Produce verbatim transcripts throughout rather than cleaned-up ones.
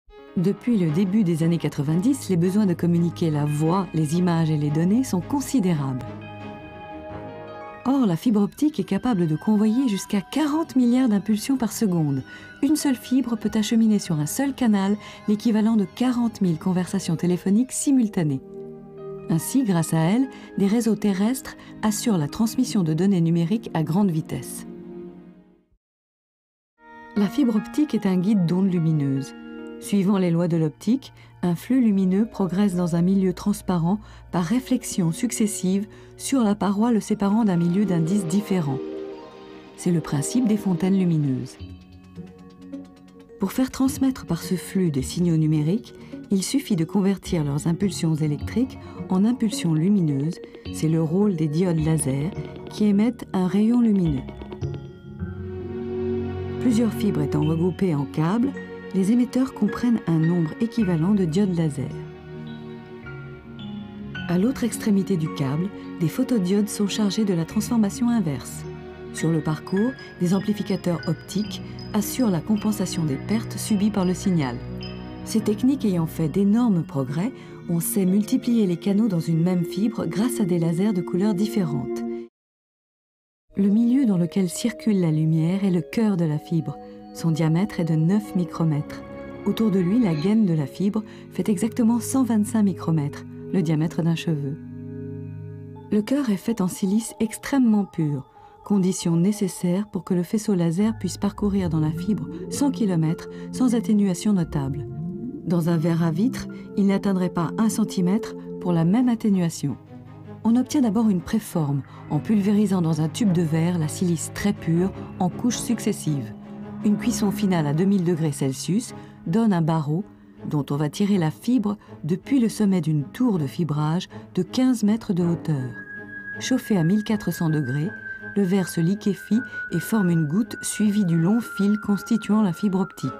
Depuis le début des années quatre-vingt-dix, les besoins de communiquer la voix, les images et les données sont considérables. Or, la fibre optique est capable de convoyer jusqu'à quarante milliards d'impulsions par seconde. Une seule fibre peut acheminer sur un seul canal l'équivalent de quarante mille conversations téléphoniques simultanées. Ainsi, grâce à elle, des réseaux terrestres assurent la transmission de données numériques à grande vitesse. La fibre optique est un guide d'ondes lumineuses. Suivant les lois de l'optique, un flux lumineux progresse dans un milieu transparent par réflexion successive sur la paroi le séparant d'un milieu d'indices différents. C'est le principe des fontaines lumineuses. Pour faire transmettre par ce flux des signaux numériques, il suffit de convertir leurs impulsions électriques en impulsions lumineuses. C'est le rôle des diodes laser qui émettent un rayon lumineux. Plusieurs fibres étant regroupées en câbles, les émetteurs comprennent un nombre équivalent de diodes laser. À l'autre extrémité du câble, des photodiodes sont chargés de la transformation inverse. Sur le parcours, des amplificateurs optiques assurent la compensation des pertes subies par le signal. Ces techniques ayant fait d'énormes progrès, on sait multiplier les canaux dans une même fibre grâce à des lasers de couleurs différentes. Le milieu dans lequel circule la lumière est le cœur de la fibre. Son diamètre est de neuf micromètres. Autour de lui, la gaine de la fibre fait exactement cent vingt-cinq micromètres, le diamètre d'un cheveu. Le cœur est fait en silice extrêmement pur, condition nécessaire pour que le faisceau laser puisse parcourir dans la fibre cent kilomètres sans atténuation notable. Dans un verre à vitre, il n'atteindrait pas un centimètre pour la même atténuation. On obtient d'abord une préforme en pulvérisant dans un tube de verre la silice très pure en couches successives. Une cuisson finale à deux mille degrés Celsius donne un barreau dont on va tirer la fibre depuis le sommet d'une tour de fibrage de quinze mètres de hauteur. Chauffé à mille quatre cents degrés, le verre se liquéfie et forme une goutte suivie du long fil constituant la fibre optique.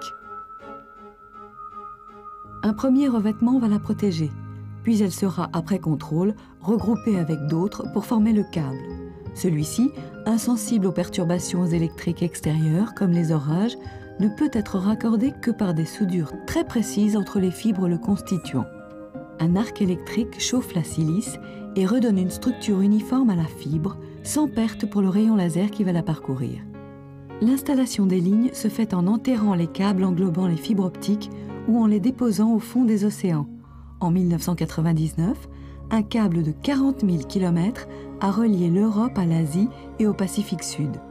Un premier revêtement va la protéger, puis elle sera, après contrôle, regroupée avec d'autres pour former le câble. Celui-ci, insensible aux perturbations électriques extérieures, comme les orages, ne peut être raccordé que par des soudures très précises entre les fibres le constituant. Un arc électrique chauffe la silice et redonne une structure uniforme à la fibre, sans perte pour le rayon laser qui va la parcourir. L'installation des lignes se fait en enterrant les câbles englobant les fibres optiques ou en les déposant au fond des océans. En mille neuf cent quatre-vingt-dix-neuf, un câble de quarante mille kilomètres a relié l'Europe à l'Asie et au Pacifique Sud.